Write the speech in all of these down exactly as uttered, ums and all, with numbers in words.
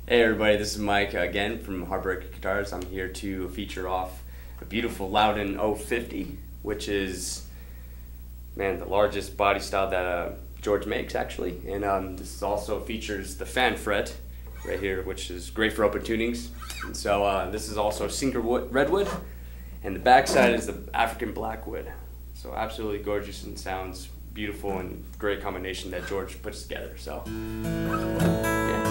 Hey everybody, this is Mike again from Heartbreaker Guitars. I'm here to feature off a beautiful Lowden O fifty, which is, man, the largest body style that uh, George makes actually. And um, this also features the fan fret right here, which is great for open tunings. And so uh, this is also Sinker Redwood, and the backside is the African Blackwood. So absolutely gorgeous and sounds beautiful, and great combination that George puts together. So yeah.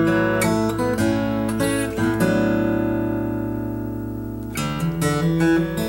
Thank you.